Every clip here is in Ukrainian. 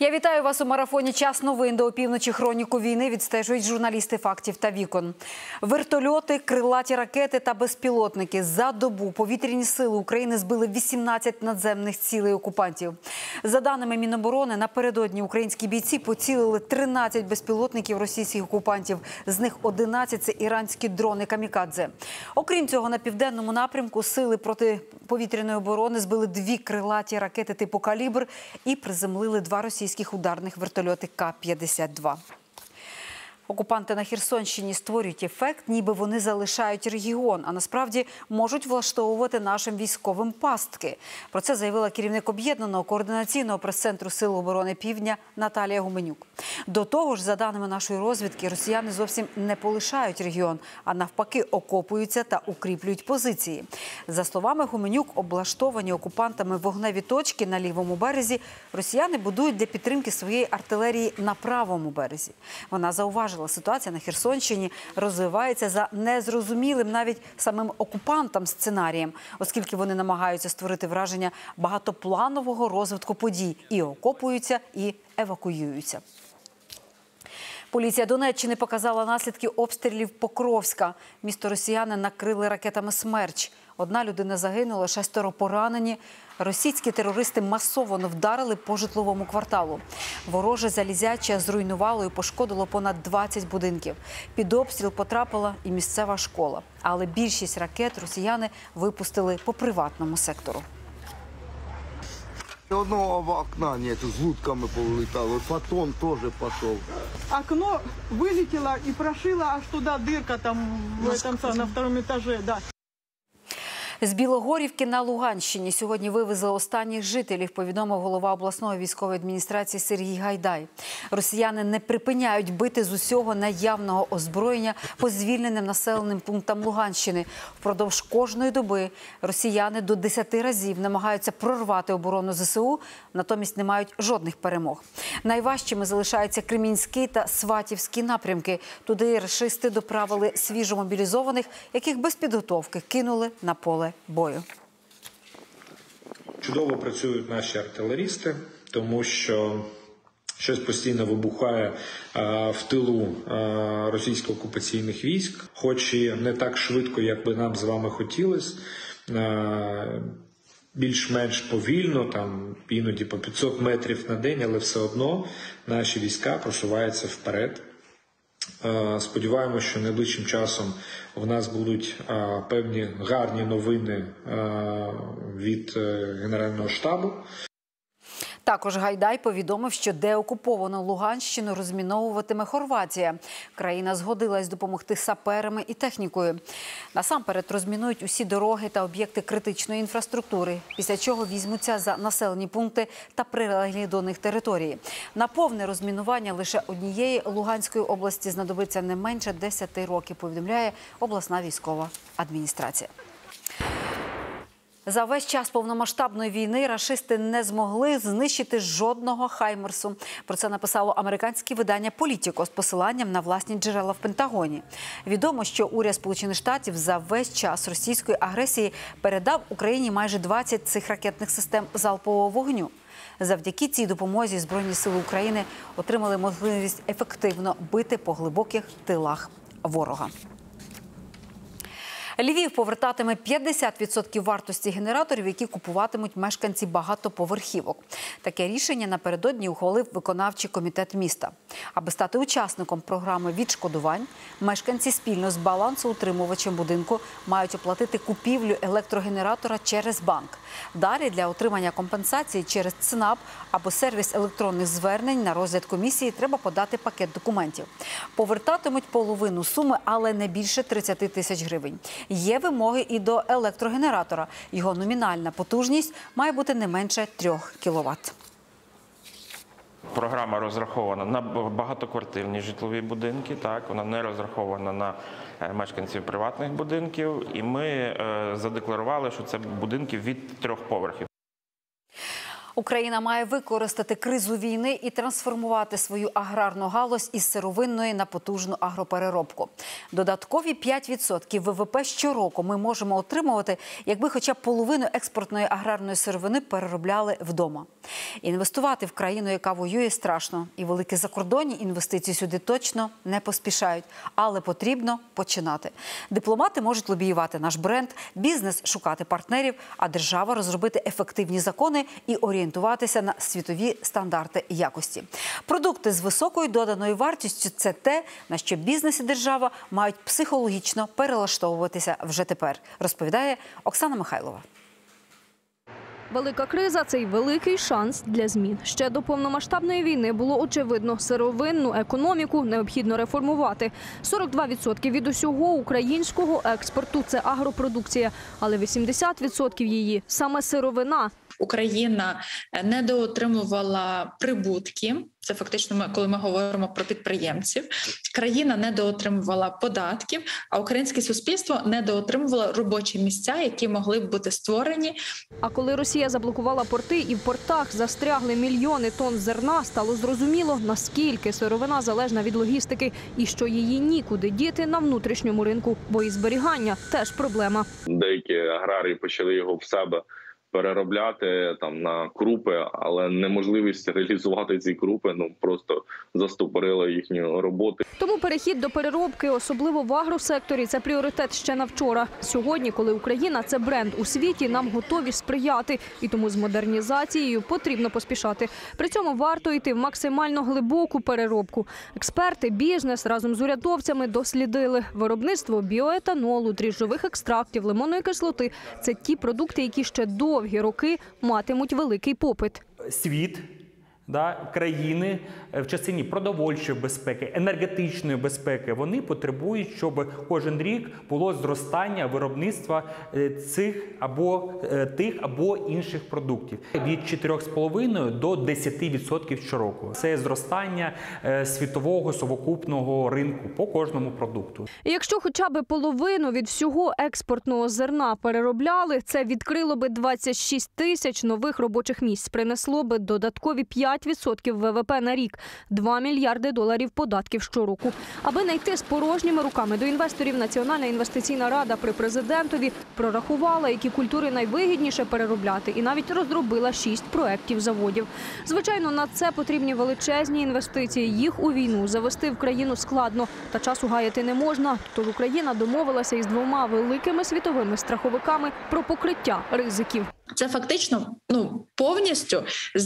Я вітаю вас у марафоні «Час новин». До опівночі хроніку війни відстежують журналісти «Фактів» та «Вікон». Вертольоти, крилаті ракети та безпілотники. За добу повітряні сили України збили 18 надземних цілей окупантів. За даними Міноборони, напередодні українські бійці поцілили 13 безпілотників російських окупантів. З них 11 – це іранські дрони «Камікадзе». Окрім цього, на південному напрямку сили протиповітряної оборони збили 2 крилаті ракети типу «Калібр» і приземлили 2 російських ударних вертольоти К-52. Окупанти на Херсонщині створюють ефект, ніби вони залишають регіон, а насправді можуть влаштовувати нашим військовим пастки. Про це заявила керівник Об'єднаного координаційного прес-центру Сил оборони Півдня Наталія Гуменюк. До того ж, за даними нашої розвідки, росіяни зовсім не полишають регіон, а навпаки окопуються та укріплюють позиції. За словами Гуменюк, облаштовані окупантами вогневі точки на лівому березі росіяни будують для підтримки своєї артилерії на правому березі. Вона зауважила, ситуація на Херсонщині розвивається за незрозумілим навіть самим окупантам сценарієм, оскільки вони намагаються створити враження багатопланового розвитку подій – і окопуються, і евакуюються. Поліція Донеччини показала наслідки обстрілів Покровська. Місто росіяни накрили ракетами «Смерч». 1 людина загинула, 6 поранені. Російські терористи масово вдарили по житловому кварталу. Вороже залізяче зруйнувало і пошкодило понад 20 будинків. Під обстріл потрапила і місцева школа. Але більшість ракет росіяни випустили по приватному сектору. Одного окна нету, с лутками повылетало, фотон тоже пошел. Окно вылетело и прошило аж туда дырка там на втором этаже, да. З Білогорівки на Луганщині сьогодні вивезли останніх жителів, повідомив голова обласної військової адміністрації Сергій Гайдай. Росіяни не припиняють бити з усього наявного озброєння по звільненим населеним пунктам Луганщини. Впродовж кожної доби росіяни до 10 разів намагаються прорвати оборону ЗСУ, натомість не мають жодних перемог. Найважчими залишаються Кремінський та Сватівський напрямки. Туди рашисти доправили свіжомобілізованих, яких без підготовки кинули на поле бою. Чудово працюють наші артилерісти, тому що щось постійно вибухає в тилу російсько-окупаційних військ, хоч і не так швидко, як би нам з вами хотілося, більш-менш повільно, там іноді по 500 метрів на день, але все одно наші війська просуваються вперед. Сподіваємося, що найближчим часом в нас будуть певні гарні новини від Генерального штабу. Також Гайдай повідомив, що деокуповану Луганщину розміновуватиме Хорватія. Країна згодилась допомогти саперами і технікою. Насамперед розмінують усі дороги та об'єкти критичної інфраструктури, після чого візьмуться за населені пункти та прилеглі до них території. На повне розмінування лише однієї Луганської області знадобиться не менше 10 років, повідомляє обласна військова адміністрація. За весь час повномасштабної війни рашисти не змогли знищити жодного «Хаймерсу». Про це написало американське видання «Політіко» з посиланням на власні джерела в Пентагоні. Відомо, що уряд Сполучених Штатів за весь час російської агресії передав Україні майже 20 цих ракетних систем залпового вогню. Завдяки цій допомозі Збройні сили України отримали можливість ефективно бити по глибоких тилах ворога. Львів повертатиме 50% вартості генераторів, які купуватимуть мешканці багатоповерхівок. Таке рішення напередодні ухвалив виконавчий комітет міста. Аби стати учасником програми відшкодувань, мешканці спільно з балансоутримувачем будинку мають оплатити купівлю електрогенератора через банк. Далі для отримання компенсації через ЦНАП або сервіс електронних звернень на розгляд комісії треба подати пакет документів. Повертатимуть половину суми, але не більше 30 тисяч гривень. Є вимоги і до електрогенератора. Його номінальна потужність має бути не менше 3 кВт. Програма розрахована на багатоквартирні житлові будинки, так, вона не розрахована на мешканців приватних будинків. І ми задекларували, що це будинки від 3 поверхів. Україна має використати кризу війни і трансформувати свою аграрну галузь із сировинної на потужну агропереробку. Додаткові 5% ВВП щороку ми можемо отримувати, якби хоча б половину експортної аграрної сировини переробляли вдома. Інвестувати в країну, яка воює, страшно. І великі закордонні інвестиції сюди точно не поспішають. Але потрібно починати. Дипломати можуть лобіювати наш бренд, бізнес шукати партнерів, а держава розробити ефективні закони і орієнтуватися на світові стандарти якості. Продукти з високою доданою вартістю – це те, на що бізнес і держава мають психологічно перелаштовуватися вже тепер, розповідає Оксана Михайлова. Велика криза – це й великий шанс для змін. Ще до повномасштабної війни було очевидно, сировинну економіку необхідно реформувати. 42% від усього українського експорту – це агропродукція, але 80% її – саме сировина. Україна недоотримувала прибутки, це фактично коли ми говоримо про підприємців. Країна недоотримувала податків, а українське суспільство недоотримувало робочі місця, які могли б бути створені. А коли Росія заблокувала порти і в портах застрягли мільйони тонн зерна, стало зрозуміло, наскільки сировина залежна від логістики і що її нікуди діти на внутрішньому ринку, бо і зберігання теж проблема. Деякі аграрії почали його в себе переробляти там на крупи, але неможливість реалізувати ці крупи просто застопорила їхню роботу. Тому перехід до переробки, особливо в агросекторі, це пріоритет ще на вчора. Сьогодні, коли Україна – це бренд у світі, нам готові сприяти. І тому з модернізацією потрібно поспішати. При цьому варто йти в максимально глибоку переробку. Експерти, бізнес разом з урядовцями дослідили. Виробництво біоетанолу, дріжджових екстрактів, лимонної кислоти – це ті продукти, які ще довгі роки матимуть великий попит. Світ, країни в частині продовольчої безпеки, енергетичної безпеки, вони потребують, щоб кожен рік було зростання виробництва цих або інших продуктів. Від 4,5 до 10% щороку. Це зростання світового совокупного ринку по кожному продукту. І якщо хоча б половину від всього експортного зерна переробляли, це відкрило би 26 тисяч нових робочих місць, принесло би додаткові 5% ВВП на рік, 2 мільярди доларів податків щороку. Аби не йти з порожніми руками до інвесторів, Національна інвестиційна рада при президентові прорахувала, які культури найвигідніше переробляти, і навіть розробила 6 проєктів заводів. Звичайно, на це потрібні величезні інвестиції. Їх у війну завести в країну складно, та часу гаяти не можна. Тож Україна домовилася із 2 великими світовими страховиками про покриття ризиків. Це фактично повністю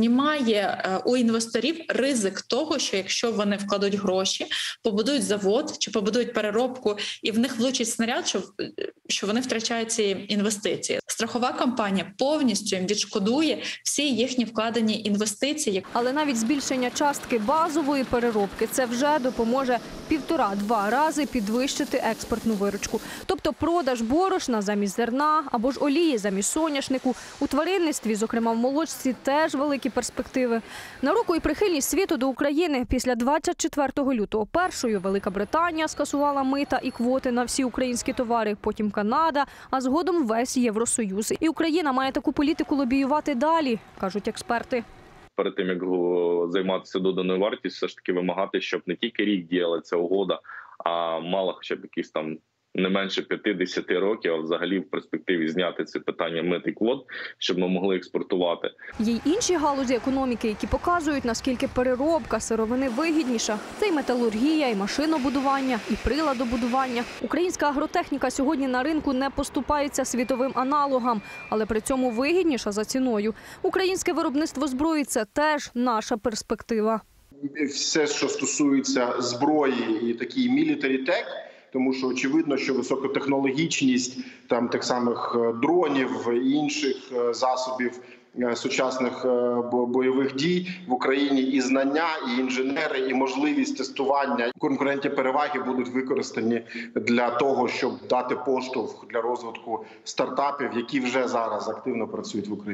знімає у інвесторів ризик того, що якщо вони вкладуть гроші, побудують завод чи побудують переробку, і в них влучить снаряд, що вони втрачають ці інвестиції. Страхова компанія повністю їм відшкодує всі їхні вкладені інвестиції. Але навіть збільшення частки базової переробки – це вже допоможе 1,5-2 рази підвищити експортну виручку. Тобто продаж борошна замість зерна або ж олії замість соняшнику. У тваринництві, зокрема в молочці, теж великі перспективи. На руку і прихильність світу до України. Після 24 лютого першою Велика Британія скасувала мита і квоти на всі українські товари, потім Канада, а згодом весь Євросоюз. І Україна має таку політику лобіювати далі, кажуть експерти. Перед тим, як займатися доданою вартістю, все ж таки вимагати, щоб не тільки рік діяла ця угода, а мала хоча б якісь там не менше 50 років, а взагалі в перспективі зняти це питання мит і квот, щоб ми могли експортувати. Є й інші галузі економіки, які показують, наскільки переробка сировини вигідніша. Це і металургія, і машинобудування, і приладобудування. Українська агротехніка сьогодні на ринку не поступається світовим аналогам, але при цьому вигідніша за ціною. Українське виробництво зброї – це теж наша перспектива. Все, що стосується зброї і такий military tech, тому що очевидно, що високотехнологічність тих самих дронів і інших засобів сучасних бойових дій в Україні і знання, і інженери, і можливість тестування, конкурентні переваги будуть використані для того, щоб дати поштовх для розвитку стартапів, які вже зараз активно працюють в Україні.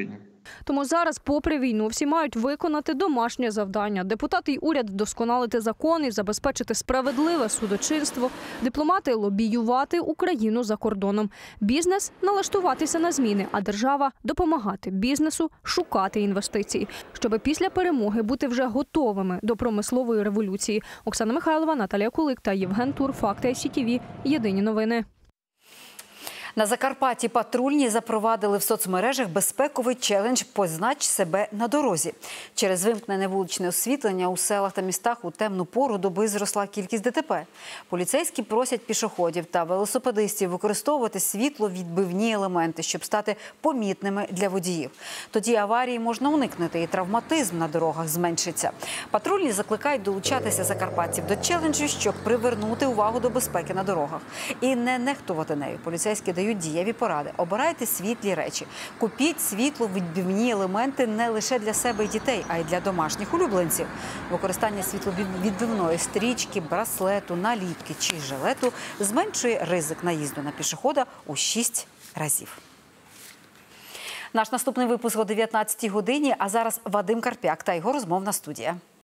Тому зараз, попри війну, всі мають виконати домашнє завдання. Депутати й уряд вдосконалити закони, забезпечити справедливе судочинство, дипломати лобіювати Україну за кордоном. Бізнес налаштуватися на зміни, а держава допомагати бізнесу шукати інвестиції, щоб після перемоги бути вже готовими до промислової революції. Оксана Михайлова, Наталія Кулик та Євген Тур. Факти ICTV. Єдині новини. На Закарпатті патрульні запровадили в соцмережах безпековий челендж «Познач себе на дорозі». Через вимкнене вуличне освітлення у селах та містах у темну пору доби зросла кількість ДТП. Поліцейські просять пішоходів та велосипедистів використовувати світловідбивні елементи, щоб стати помітними для водіїв. Тоді аварії можна уникнути і травматизм на дорогах зменшиться. Патрульні закликають долучатися закарпатців до челенджу, щоб привернути увагу до безпеки на дорогах. І не нехтувати нею. Поліцейські дають дієві поради. Обирайте світлі речі. Купіть світловідбивні елементи не лише для себе і дітей, а й для домашніх улюбленців. Використання світловідбивної стрічки, браслету, наліпки чи жилету зменшує ризик наїзду на пішохода у 6 разів. Наш наступний випуск о 19-й годині, а зараз Вадим Карп'як та його розмовна студія.